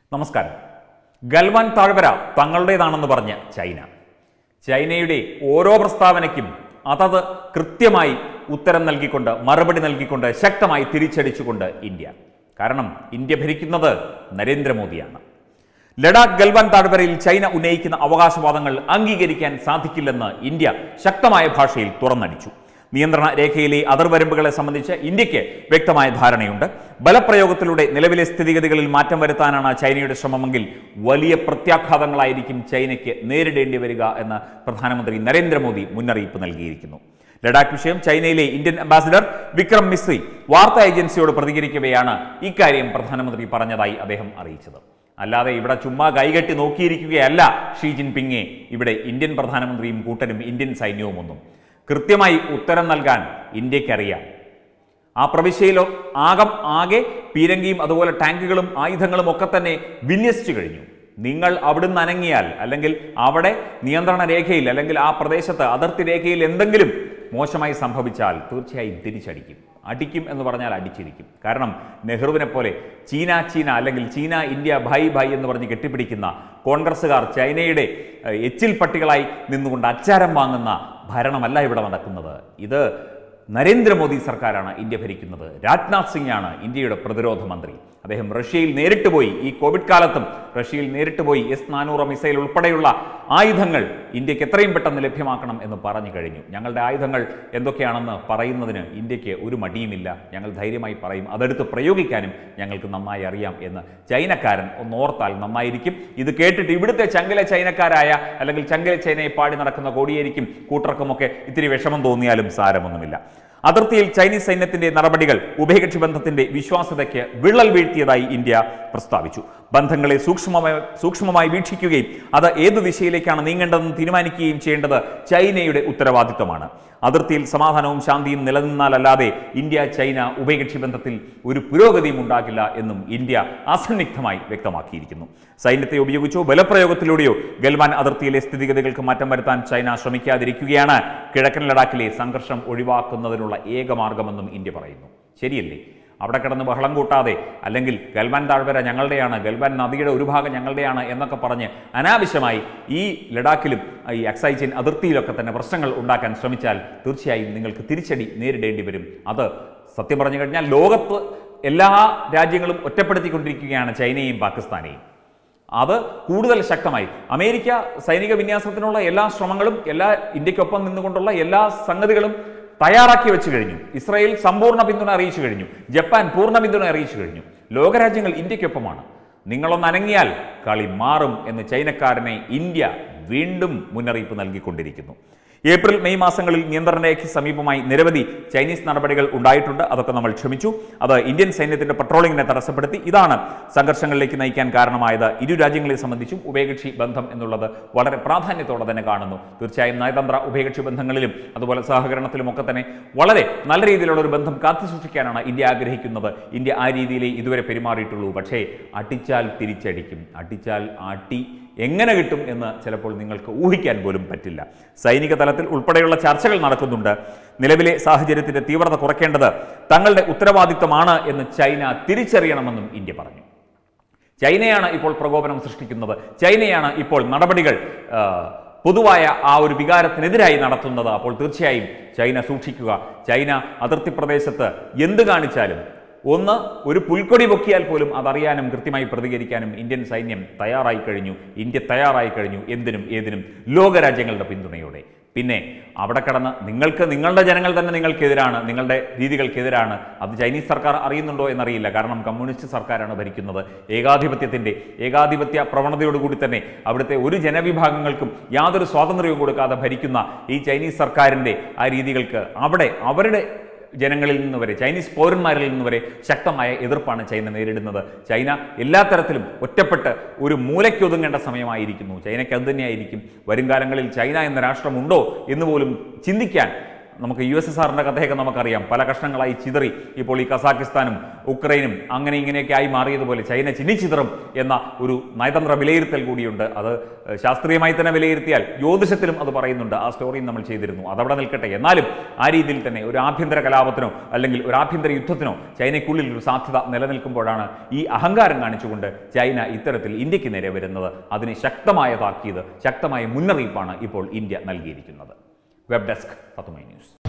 നമസ്കാരം. ഗൽവാൻ താഴ്വര തങ്ങളുടേതാണെന്ന് പറഞ്ഞ ചൈനയുടെ ഓരോ പ്രസ്താവനയ്ക്കും അതത് കൃത്യമായി ഉത്തരം നൽകിക്കൊണ്ട് മറുപടി നൽകിക്കൊണ്ട് ശക്തമായി തിരിച്ചടിച്ചുകൊണ്ട് ഇന്ത്യ. കാരണം ഇന്ത്യ ഭരിക്കുന്നത് നരേന്ദ്രമോദിയാണ്. ലഡാക്ക് ഗൽവാൻ താഴ്വരയിൽ ചൈന ഉന്നയിക്കുന്ന അവകാശവാദങ്ങൾ അംഗീകരിക്കാൻ സാധിക്കില്ലെന്ന് ഇന്ത്യ ശക്തമായ ഭാഷയിൽ തുറന്നടിച്ചു. നിയന്ത്രണ രേഖയിലെ അതിർവരമ്പുകളെ സംബന്ധിച്ച് ഇന്ത്യക്ക് വ്യക്തമായ ധാരണയുണ്ട്. ബലപ്രയോഗത്തിലൂടെ നിലവിലെ സ്ഥിതിഗതികളിൽ മാറ്റം വരുത്താനാണ് ചൈനയുടെ ശ്രമമെങ്കിൽ വലിയ പ്രത്യാഘാതങ്ങളായിരിക്കും ചൈനയ്ക്ക് നേരിടേണ്ടി വരിക എന്ന് പ്രധാനമന്ത്രി നരേന്ദ്രമോദി മുന്നറിയിപ്പ് നൽകിയിരിക്കുന്നു. ലഡാക്ക് വിഷയം ചൈനയിലെ ഇന്ത്യൻ അംബാസിഡർ വിക്രം മിസ്രി വാർത്താ ഏജൻസിയോട് പ്രതികരിക്കവെയാണ് ഇക്കാര്യം പ്രധാനമന്ത്രി പറഞ്ഞതായി അദ്ദേഹം അറിയിച്ചത്. അല്ലാതെ ഇവിടെ ചുമ്മാ കൈകെട്ടി നോക്കിയിരിക്കുകയല്ല ഷീ ജിൻപിങ്ങെ ഇവിടെ ഇന്ത്യൻ പ്രധാനമന്ത്രിയും കൂട്ടരും ഇന്ത്യൻ സൈന്യവും ഒന്നും. കൃത്യമായി ഉത്തരം നൽകാൻ ഇന്ത്യക്കറിയാം. ആ പ്രവിശ്യയിലോ ആകെ പീരങ്കിയും അതുപോലെ ടാങ്കുകളും ആയുധങ്ങളും ഒക്കെ തന്നെ വിന്യസിച്ചു കഴിഞ്ഞു. നിങ്ങൾ അവിടുന്ന് അനങ്ങിയാൽ അല്ലെങ്കിൽ അവിടെ നിയന്ത്രണ രേഖയിൽ അല്ലെങ്കിൽ ആ പ്രദേശത്ത് അതിർത്തി രേഖയിൽ എന്തെങ്കിലും മോശമായി സംഭവിച്ചാൽ തീർച്ചയായും തിരിച്ചടിക്കും. അടിക്കും എന്ന് പറഞ്ഞാൽ അടിച്ചിരിക്കും. കാരണം നെഹ്റുവിനെ പോലെ ചീന അല്ലെങ്കിൽ ചീന ഇന്ത്യ ഭായ് എന്ന് പറഞ്ഞ് കെട്ടിപ്പിടിക്കുന്ന കോൺഗ്രസ്സുകാർ ചൈനയുടെ എച്ചിൽ പട്ടികളായി നിന്നുകൊണ്ട് അച്ചാരം വാങ്ങുന്ന ഭരണമല്ല ഇവിടെ നടക്കുന്നത്. ഇത് നരേന്ദ്രമോദി സർക്കാരാണ് ഇന്ത്യ ഭരിക്കുന്നത്. രാജ്നാഥ് സിംഗ് ആണ് ഇന്ത്യയുടെ പ്രതിരോധ മന്ത്രി. അദ്ദേഹം റഷ്യയിൽ നേരിട്ട് പോയി, ഈ കോവിഡ് കാലത്തും റഷ്യയിൽ നേരിട്ട് പോയി S-400 മിസൈൽ ഉൾപ്പെടെയുള്ള ആയുധങ്ങൾ ഇന്ത്യക്ക് എത്രയും പെട്ടെന്ന് ലഭ്യമാക്കണം എന്ന് പറഞ്ഞു കഴിഞ്ഞു. ഞങ്ങളുടെ ആയുധങ്ങൾ എന്തൊക്കെയാണെന്ന് പറയുന്നതിന് ഇന്ത്യക്ക് ഒരു മടിയുമില്ല. ഞങ്ങൾ ധൈര്യമായി പറയും, അതെടുത്ത് പ്രയോഗിക്കാനും ഞങ്ങൾക്ക് നന്നായി അറിയാം എന്ന് ചൈനക്കാരൻ ഒന്നോർത്താൽ നന്നായിരിക്കും. ഇത് കേട്ടിട്ട് ഇവിടുത്തെ ചങ്കല ചൈനക്കാരായ അല്ലെങ്കിൽ ചങ്കല ചൈനയെ പാടി നടക്കുന്ന കോടിയേരിക്കും കൂട്ടർക്കുമൊക്കെ ഇത്തിരി വിഷമം തോന്നിയാലും സാരമൊന്നുമില്ല. അതിർത്തിയിൽ ചൈനീസ് സൈന്യത്തിന്റെ നടപടികൾ ഉഭയകക്ഷി ബന്ധത്തിന്റെ വിശ്വാസ്യതയ്ക്ക് വിള്ളൽ വീഴ്ത്തിയതായി ഇന്ത്യ പ്രസ്താവിച്ചു. ബന്ധങ്ങളെ സൂക്ഷ്മമായി വീക്ഷിക്കുകയും അത് ഏതു ദിശയിലേക്കാണ് നീങ്ങേണ്ടതെന്ന് തീരുമാനിക്കുകയും ചെയ്യേണ്ടത് ചൈനയുടെ ഉത്തരവാദിത്തമാണ്. അതിർത്തിയിൽ സമാധാനവും ശാന്തിയും നിലനിന്നാലല്ലാതെ ഇന്ത്യ ചൈന ഉഭയകക്ഷി ബന്ധത്തിൽ ഒരു പുരോഗതിയും ഉണ്ടാകില്ല എന്നും ഇന്ത്യ അസന്നിഗ്ധമായി വ്യക്തമാക്കിയിരിക്കുന്നു. സൈന്യത്തെ ഉപയോഗിച്ചോ ബലപ്രയോഗത്തിലൂടെയോ ഗൽവാൻ അതിർത്തിയിലെ സ്ഥിതിഗതികൾക്ക് മാറ്റം വരുത്താൻ ചൈന ശ്രമിക്കാതിരിക്കുകയാണ് കിഴക്കൻ ലഡാക്കിലെ സംഘർഷം ഒഴിവാക്കുന്നതിനുള്ള ഏക മാർഗമെന്നും ഇന്ത്യ പറയുന്നു. ശരിയല്ലേ? അവിടെ കിടന്ന് ബഹളം കൂട്ടാതെ അല്ലെങ്കിൽ ഗൽവാൻ താഴ്വര ഞങ്ങളുടെയാണ്, ഗൽവാൻ നദിയുടെ ഒരു ഭാഗം ഞങ്ങളുടെയാണ് എന്നൊക്കെ പറഞ്ഞ് അനാവശ്യമായി ഈ ലഡാക്കിലും ഈ അക്സായ് ചിൻ അതിർത്തിയിലൊക്കെ തന്നെ പ്രശ്നങ്ങൾ ഉണ്ടാക്കാൻ ശ്രമിച്ചാൽ തീർച്ചയായും നിങ്ങൾക്ക് തിരിച്ചടി നേരിടേണ്ടി വരും. അത് സത്യം പറഞ്ഞു കഴിഞ്ഞാൽ ലോകത്ത് എല്ലാ രാജ്യങ്ങളും ഒറ്റപ്പെടുത്തിക്കൊണ്ടിരിക്കുകയാണ് ചൈനയും പാകിസ്ഥാനെയും. അത് കൂടുതൽ ശക്തമായി അമേരിക്ക സൈനിക വിന്യാസത്തിനുള്ള എല്ലാ ശ്രമങ്ങളും ഇന്ത്യക്കൊപ്പം നിന്നുകൊണ്ടുള്ള എല്ലാ സംഗതികളും തയ്യാറാക്കി വെച്ചു കഴിഞ്ഞു. ഇസ്രായേൽ സമ്പൂർണ്ണ പിന്തുണ അറിയിച്ചു കഴിഞ്ഞു. ജപ്പാൻ പൂർണ്ണ പിന്തുണ അറിയിച്ചു കഴിഞ്ഞു. ലോകരാജ്യങ്ങൾ ഇന്ത്യക്കൊപ്പമാണ്. നിങ്ങളൊന്ന് അനങ്ങിയാൽ കളി മാറും എന്ന് ചൈനക്കാരനെ ഇന്ത്യ വീണ്ടും മുന്നറിയിപ്പ് നൽകിക്കൊണ്ടിരിക്കുന്നു. ഏപ്രിൽ മെയ് മാസങ്ങളിൽ നിയന്ത്രണ രേഖയ്ക്ക് സമീപമായി നിരവധി ചൈനീസ് നടപടികൾ ഉണ്ടായിട്ടുണ്ട്. അതൊക്കെ നമ്മൾ ക്ഷമിച്ചു. അത് ഇന്ത്യൻ സൈന്യത്തിന്റെ പട്രോളിങ്ങിനെ തടസ്സപ്പെടുത്തി. ഇതാണ് സംഘർഷങ്ങളിലേക്ക് നയിക്കാൻ കാരണമായത്. ഇരു രാജ്യങ്ങളെ സംബന്ധിച്ചും ഉഭയകക്ഷി ബന്ധം എന്നുള്ളത് വളരെ പ്രാധാന്യത്തോടെ തന്നെ കാണുന്നു. തീർച്ചയായും നയതന്ത്ര ഉഭയകക്ഷി ബന്ധങ്ങളിലും അതുപോലെ സഹകരണത്തിലും ഒക്കെ തന്നെ വളരെ നല്ല രീതിയിലുള്ള ഒരു ബന്ധം കാത്തുസൂക്ഷിക്കാനാണ് ഇന്ത്യ ആഗ്രഹിക്കുന്നത്. ഇന്ത്യ ആ രീതിയിലേ ഇതുവരെ പെരുമാറിയിട്ടുള്ളൂ. പക്ഷേ അടിച്ചാൽ തിരിച്ചടിക്കും. അടിച്ചാൽ ആട്ടി എങ്ങനെ കിട്ടും എന്ന് ചിലപ്പോൾ നിങ്ങൾക്ക് ഊഹിക്കാൻ പോലും പറ്റില്ല. സൈനിക തലത്തിൽ ഉൾപ്പെടെയുള്ള ചർച്ചകൾ നടക്കുന്നുണ്ട്. നിലവിലെ സാഹചര്യത്തിന്റെ തീവ്രത കുറയ്ക്കേണ്ടത് തങ്ങളുടെ ഉത്തരവാദിത്തമാണ് എന്ന് ചൈന തിരിച്ചറിയണമെന്നും ഇന്ത്യ പറഞ്ഞു. ചൈനയാണ് ഇപ്പോൾ പ്രകോപനം സൃഷ്ടിക്കുന്നത്. ചൈനയാണ് ഇപ്പോൾ നടപടികൾ പൊതുവായ ആ ഒരു വികാരത്തിനെതിരായി നടത്തുന്നത്. അപ്പോൾ തീർച്ചയായും ചൈന സൂക്ഷിക്കുക. ചൈന അതിർത്തി പ്രദേശത്ത് എന്ത് കാണിച്ചാലും ഒരു പുൽക്കൊടി പൊക്കിയാൽ പോലും അതറിയാനും കൃത്യമായി പ്രതികരിക്കാനും ഇന്ത്യൻ സൈന്യം തയ്യാറായി കഴിഞ്ഞു. ഇന്ത്യ തയ്യാറായി കഴിഞ്ഞു എന്തിനും ഏതിനും ലോകരാജ്യങ്ങളുടെ പിന്തുണയോടെ. പിന്നെ അവിടെ കടന്ന് നിങ്ങളുടെ ജനങ്ങൾ തന്നെ നിങ്ങൾക്കെതിരാണ്, നിങ്ങളുടെ രീതികൾക്കെതിരാണ്. അത് ചൈനീസ് സർക്കാർ അറിയുന്നുണ്ടോ എന്നറിയില്ല. കാരണം കമ്മ്യൂണിസ്റ്റ് സർക്കാരാണ് ഭരിക്കുന്നത്. ഏകാധിപത്യ പ്രവണതയോടുകൂടി തന്നെ അവിടുത്തെ ഒരു ജനവിഭാഗങ്ങൾക്കും യാതൊരു സ്വാതന്ത്ര്യവും കൊടുക്കാതെ ഭരിക്കുന്ന ഈ ചൈനീസ് സർക്കാരിൻ്റെ ആ രീതികൾക്ക് അവിടെ അവരുടെ ജനങ്ങളിൽ നിന്ന് വരെ ചൈനീസ് പൗരന്മാരിൽ നിന്ന് വരെ ശക്തമായ എതിർപ്പാണ് ചൈന നേരിടുന്നത്. ചൈന എല്ലാ തരത്തിലും ഒറ്റപ്പെട്ട് ഒരു മൂലയ്ക്കൊതുങ്ങേണ്ട സമയമായിരിക്കുന്നു. ചൈനയ്ക്ക് അത് തന്നെയായിരിക്കും. വരും കാലങ്ങളിൽ ചൈന എന്ന രാഷ്ട്രമുണ്ടോ എന്ന് പോലും ചിന്തിക്കാൻ നമുക്ക് USSRന്റെ കഥയൊക്കെ നമുക്കറിയാം. പല കഷ്ണങ്ങളായി ചിതറി ഇപ്പോൾ ഈ കസാക്കിസ്ഥാനും ഉക്രൈനും അങ്ങനെ ഇങ്ങനെയൊക്കെ ആയി മാറിയതുപോലെ ചൈന ചിന്നിച്ചിതറും എന്ന ഒരു നയതന്ത്ര വിലയിരുത്തൽ കൂടിയുണ്ട്. അത് ശാസ്ത്രീയമായി തന്നെ വിലയിരുത്തിയാൽ ജ്യോതിഷത്തിലും അത് പറയുന്നുണ്ട്. ആ സ്റ്റോറിയും നമ്മൾ ചെയ്തിരുന്നു. അതവിടെ നിൽക്കട്ടെ. എന്നാലും ആ രീതിയിൽ തന്നെ ഒരു ആഭ്യന്തര കലാപത്തിനോ അല്ലെങ്കിൽ ഒരു ആഭ്യന്തര യുദ്ധത്തിനോ ചൈനയ്ക്കുള്ളിൽ ഒരു സാധ്യത നിലനിൽക്കുമ്പോഴാണ് ഈ അഹങ്കാരം കാണിച്ചുകൊണ്ട് ചൈന ഇത്തരത്തിൽ ഇന്ത്യക്ക് നേരെ വരുന്നത്. അതിന് ശക്തമായ താക്കീത്, ശക്തമായ മുന്നറിയിപ്പാണ് ഇപ്പോൾ ഇന്ത്യ നൽകിയിരിക്കുന്നത്. വെബ് ഡെസ്ക് തത്തുമൈ ന്യൂസ്.